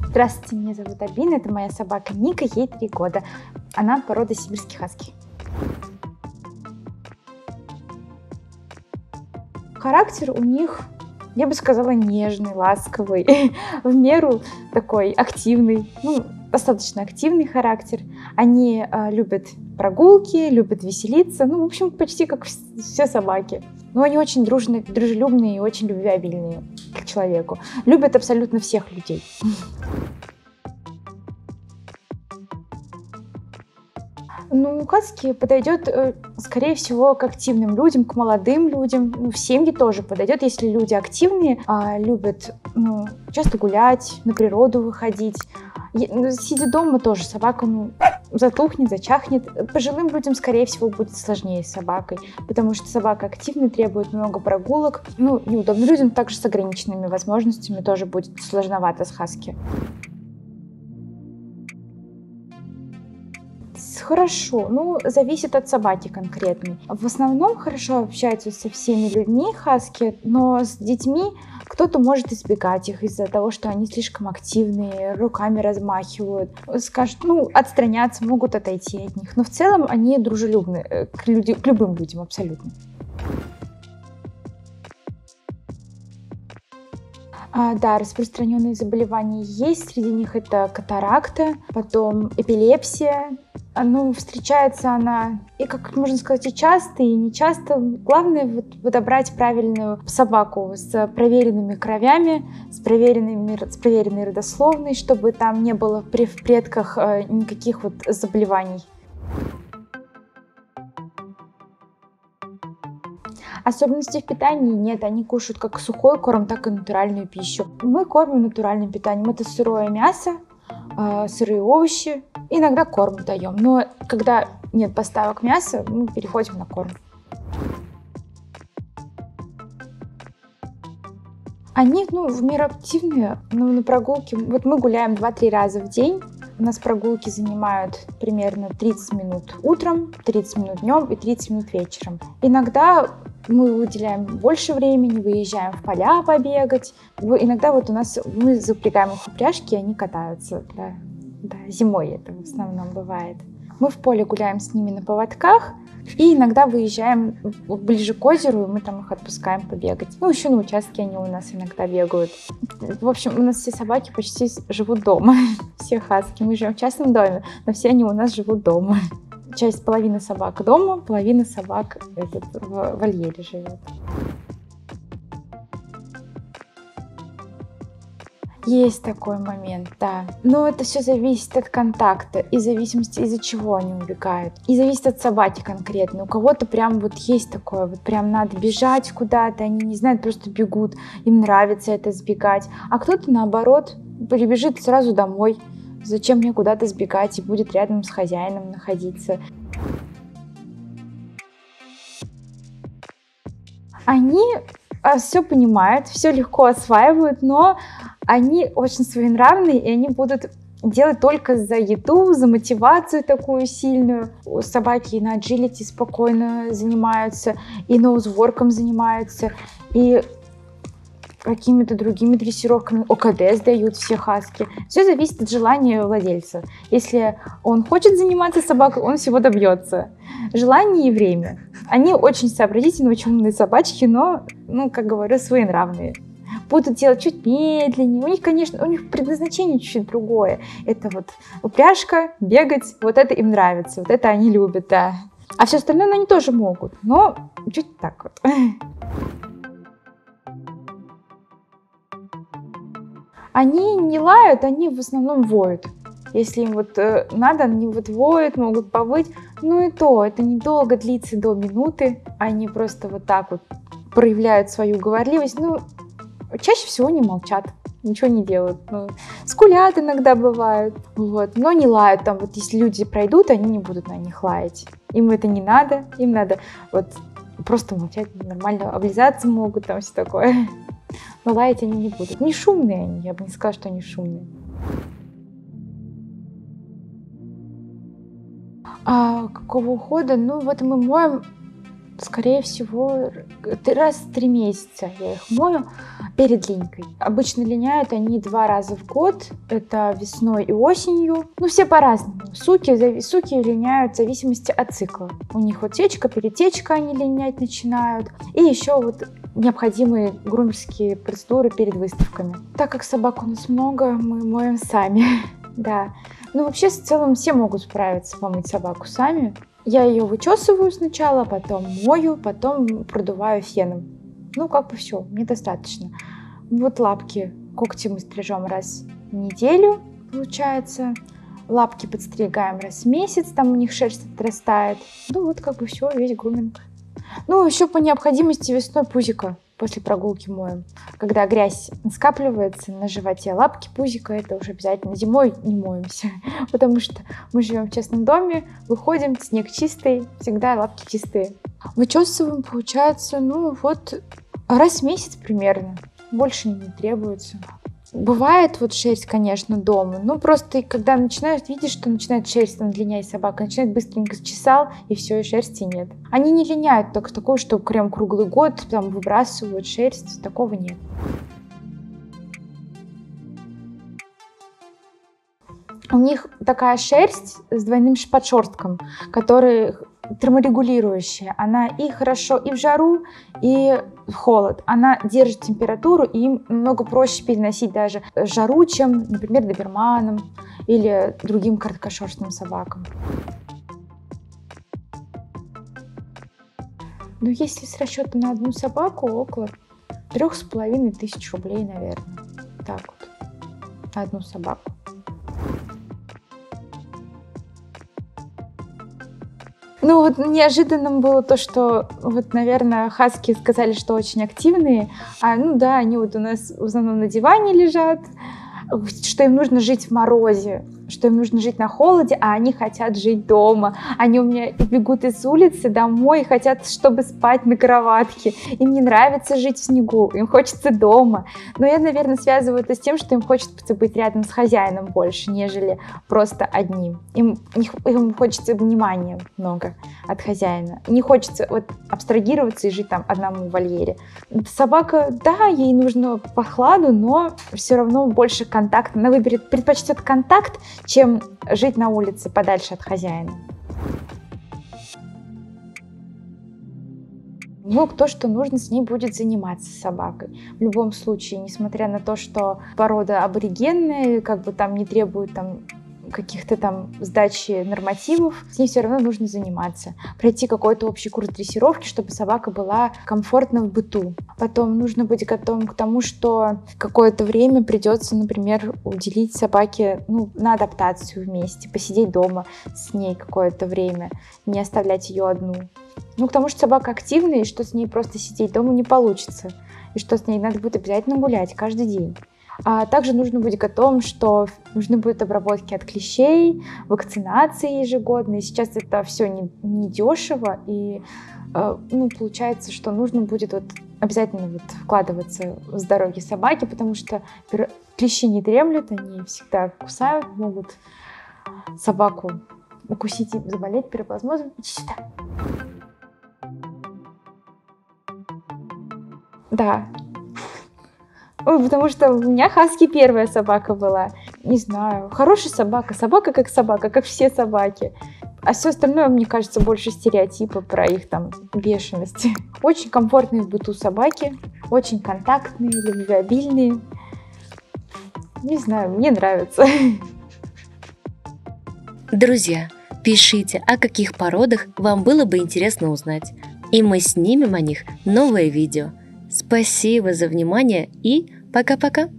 Здравствуйте, меня зовут Альбина, это моя собака Ника, ей 3 года. Она порода сибирский хаски. Характер у них, я бы сказала, нежный, ласковый, в меру такой активный, достаточно активный характер. Они любят прогулки, любят веселиться, в общем, почти как все собаки. Но они очень дружелюбные и очень любвеобильные к человеку. Любят абсолютно всех людей. Хаски подойдет, скорее всего, к активным людям, к молодым людям. В семьи тоже подойдет, если люди активные, любят часто гулять, на природу выходить. Сидя дома тоже собака затухнет, зачахнет. Пожилым людям, скорее всего, будет сложнее с собакой, потому что собака активная, требует много прогулок. Неудобно людям, также с ограниченными возможностями тоже будет сложновато с хаски. Хорошо, зависит от собаки конкретной. В основном хорошо общаются со всеми людьми хаски, но с детьми кто-то может избегать их из-за того, что они слишком активные, руками размахивают, скажут, отстраняться, могут отойти от них. Но в целом они дружелюбны к любым людям абсолютно. Да, распространенные заболевания есть, среди них это катаракта, потом эпилепсия. Встречается она, и, как можно сказать, и часто, и не часто. Главное подобрать правильную собаку с проверенными кровями, с проверенной родословной, чтобы там не было в предках никаких заболеваний. Особенностей в питании нет, они кушают как сухой корм, так и натуральную пищу. Мы кормим натуральным питанием, это сырое мясо, сырые овощи, иногда корм даем, но когда нет поставок мяса, мы переходим на корм. Они в меру активные, на прогулке. Мы гуляем 2-3 раза в день. У нас прогулки занимают примерно 30 минут утром, 30 минут днем и 30 минут вечером. Иногда мы уделяем больше времени, выезжаем в поля побегать. Иногда мы запрягаем их в упряжки, и они катаются. Да, зимой это в основном бывает. Мы в поле гуляем с ними на поводках, и иногда выезжаем ближе к озеру, и мы там их отпускаем побегать. Еще на участке они у нас иногда бегают. В общем, у нас все собаки почти живут дома. Все хаски. Мы живем в частном доме, но все они у нас живут дома. Половина собак дома, половина собак в вольере живет. Есть такой момент, да. Но это все зависит от контакта и зависимости, из-за чего они убегают. И зависит от собаки конкретно. У кого-то прям есть такое, прям надо бежать куда-то, они не знают, просто бегут, им нравится это сбегать. А кто-то наоборот прибежит сразу домой. Зачем мне куда-то сбегать и будет рядом с хозяином находиться. Они все понимают, все легко осваивают, но они очень своенравные, и они будут делать только за еду, за мотивацию такую сильную. Собаки и на аджилити спокойно занимаются, и ноузворком занимаются, и какими-то другими дрессировками. ОКД сдают все хаски. Все зависит от желания владельца. Если он хочет заниматься собакой, он всего добьется. Желание и время. Они очень сообразительные, очень умные собачки, но, как говорю, своенравные. Будут делать чуть медленнее. У них, конечно, предназначение чуть-чуть другое. Это упряжка, бегать, это им нравится, это они любят, да. А все остальное они тоже могут, но чуть так . Они не лают, они в основном воют. Если им надо, они воют, могут повыть. И то, это недолго длится, до минуты. Они просто проявляют свою говорливость. Чаще всего не молчат, ничего не делают. Скулят иногда бывают, но не лают. Если люди пройдут, они не будут на них лаять. Им это не надо, им надо просто молчать, нормально облизаться могут, все такое. Но лаять они не будут. Не шумные они, я бы не сказала, что они шумные. А какого ухода? Мы моем скорее всего, раз в 3 месяца я их мою перед линькой. Обычно линяют они 2 раза в год, это весной и осенью. Ну, все по-разному. Суки линяют в зависимости от цикла. У них вот течка, перетечка они линять начинают. И еще вот необходимые грумерские процедуры перед выставками. Так как собак у нас много, мы моем сами. Да. Ну, вообще, в целом, все могут справиться, помыть собаку сами. Я ее вычесываю сначала, потом мою, потом продуваю феном. Ну, как бы все, мне достаточно. Вот лапки, когти мы стрижем раз в неделю, получается. Лапки подстригаем раз в месяц, там у них шерсть отрастает. Ну, вот как бы все, весь груминг. Ну, еще по необходимости весной пузико после прогулки моем. Когда грязь скапливается на животе, лапки, пузико, это уже обязательно. Зимой не моемся, потому что мы живем в частном доме, выходим, снег чистый, всегда лапки чистые. Вычесываем, получается, ну вот раз в месяц примерно. Больше не требуется. Бывает вот шерсть, конечно, дома, но просто когда начинаешь видеть, что начинает шерсть там линять собака, начинает быстренько счесал, и все, и шерсти нет. Они не линяют только такое, что прям круглый год там выбрасывают шерсть, такого нет. У них такая шерсть с двойным подшерстком, который терморегулирующая. Она и хорошо и в жару, и в холод. Она держит температуру, и им намного проще переносить даже жару, чем, например, доберманам или другим короткошерстным собакам. Ну, если с расчета на одну собаку, около 3500 рублей, наверное. Так вот, на одну собаку. Ну вот неожиданным было то, что вот, наверное, хаски сказали, что очень активные. Ну да, они вот у нас в основном на диване лежат, что им нужно жить в морозе, что им нужно жить на холоде, а они хотят жить дома. Они у меня бегут из улицы домой и хотят, чтобы спать на кроватке. Им не нравится жить в снегу, им хочется дома. Но я, наверное, связываю это с тем, что им хочется быть рядом с хозяином больше, нежели просто одним. Им хочется внимания много от хозяина. Не хочется вот абстрагироваться и жить там одному в вольере. Собака, да, ей нужно прохладу, но все равно больше контакта. Она предпочтет контакт, чем жить на улице подальше от хозяина. Ну, то, что нужно, с ней будет заниматься собакой. В любом случае, несмотря на то, что порода аборигенная, как бы там не требует там каких-то там сдачи нормативов, с ней все равно нужно заниматься. Пройти какой-то общий курс дрессировки, чтобы собака была комфортна в быту. Потом нужно быть готовым к тому, что какое-то время придется, например, уделить собаке на адаптацию вместе, посидеть дома с ней какое-то время, не оставлять ее одну. К тому, что собака активная, и что с ней просто сидеть дома не получится, и что с ней надо будет обязательно гулять каждый день. А также нужно быть готовым, что нужны будут обработки от клещей, вакцинации ежегодные. Сейчас это все не дешево, и получается, что нужно будет обязательно вкладываться в здоровье собаки, потому что клещи не дремлют, они всегда кусают, могут собаку укусить и заболеть пироплазмозом. Иди сюда. Да. Потому что у меня хаски первая собака была. Не знаю, хорошая собака, как все собаки. А все остальное, мне кажется, больше стереотипы про их там бешеность. Очень комфортные в быту собаки, очень контактные, любвеобильные. Не знаю, мне нравится. Друзья, пишите, о каких породах вам было бы интересно узнать. И мы снимем о них новое видео. Спасибо за внимание и пока-пока!